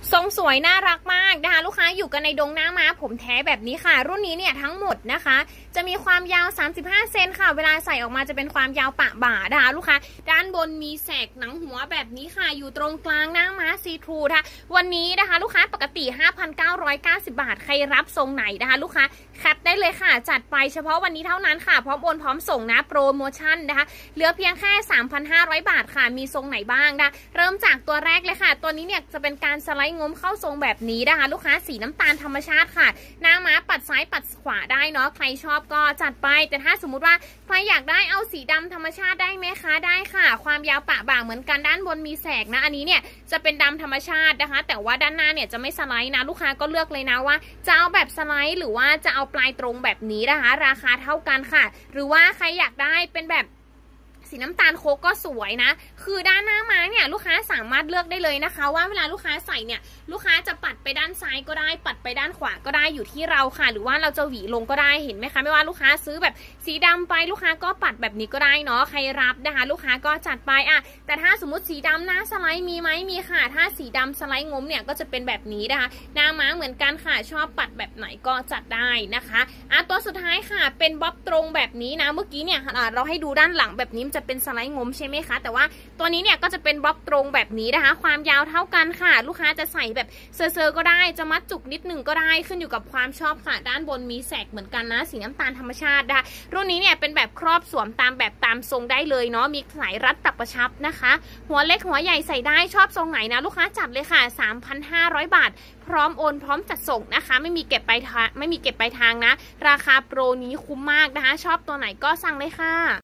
ทรงสวยน่ารักมากนะคะลูกค้าอยู่กันในดงหน้าม้าผมแท้แบบนี้ค่ะรุ่นนี้เนี่ยทั้งหมดนะคะจะมีความยาว35เซนค่ะเวลาใส่ออกมาจะเป็นความยาวปะบ่านะคะลูกค้าด้านบนมีแสกหนังหัวแบบนี้ค่ะอยู่ตรงกลางหน้าม้าซีทรูนะคะวันนี้นะคะลูกค้าปกติ 5,990 บาทใครรับทรงไหนนะคะลูกค้าแคปได้เลยค่ะจัดไปเฉพาะวันนี้เท่านั้นค่ะพร้อมโอนพร้อมส่งนะโปรโมชั่นนะคะเหลือเพียงแค่ 3,500 บาทค่ะมีทรงไหนบ้างนะเริ่มจากตัวแรกเลยค่ะตัวนี้เนี่ยจะเป็นการสไลด์งมเข้าทรงแบบนี้นะคะลูกค้าสีน้ำตาลธรรมชาติค่ะหน้าม้าปัดซ้ายปัดขวาได้เนาะใครชอบก็จัดไปแต่ถ้าสมมุติว่าใครอยากได้เอาสีดำธรรมชาติได้ไหมคะได้ค่ะความยาวปะบ่าเหมือนกันด้านบนมีแสกนะอันนี้เนี่ยจะเป็นดำธรรมชาตินะคะแต่ว่าด้านหน้าเนี่ยจะไม่สไลด์นะลูกค้าก็เลือกเลยนะว่าจะเอาแบบสไลด์หรือว่าจะเอาปลายตรงแบบนี้นะคะราคาเท่ากันค่ะหรือว่าใครอยากได้เป็นแบบสีน้ำตาลโคกก็สวยนะคือด้านหน้าม้าเนี่ยลูกค้าสามารถเลือกได้เลยนะคะว่าเวลาลูกค้าใส่เนี่ยลูกค้าจะปัดไปด้านซ้ายก็ได้ปัดไปด้านขวาก็ได้อยู่ที่เราค่ะหรือว่าเราจะหวีลงก็ได้เห็นไหมคะไม่ว่าลูกค้าซื้อแบบสีดำไปลูกค้าก็ปัดแบบนี้ก็ได้เนาะใครรับนะคะลูกค้าก็จัดไปแต่ถ้าสมมติสีดำหน้าสไลด์มีไหมมีค่ะถ้าสีดำสไลด์งมเนี่ยก็จะเป็นแบบนี้นะคะหน้าม้าเหมือนกันค่ะชอบปัดแบบไหนก็จัดได้นะคะตัวสุดท้ายค่ะเป็นบ๊อบตรงแบบนี้นะเมื่อกี้เนี่ยเราให้ดูด้านหลังแบบนี้จะเป็นสไลด์งมใช่ไหมคะแต่ว่าตัวนี้เนี่ยก็จะเป็นบ๊อบตรงแบบนี้นะคะความยาวเท่ากันค่ะลูกค้าจะใส่แบบเซอร์ก็ได้จะมัดจุกนิดนึงก็ได้ขึ้นอยู่กับความชอบค่ะด้านบนมีแสกเหมือนกันนะสีน้ำตาลธรรมชาตินะคะรุ่นนี้เนี่ยเป็นแบบครอบสวมตามแบบตามทรงได้เลยเนาะมีสายรัดตับกระชับนะคะหัวเล็กหัวใหญ่ใส่ได้ชอบทรงไหนนะลูกค้าจัดเลยค่ะ 3,500 บาทพร้อมโอนพร้อมจัดส่งนะคะไม่มีเก็บไปทางนะราคาโปรนี้คุ้มมากนะคะชอบตัวไหนก็สั่งเลยค่ะ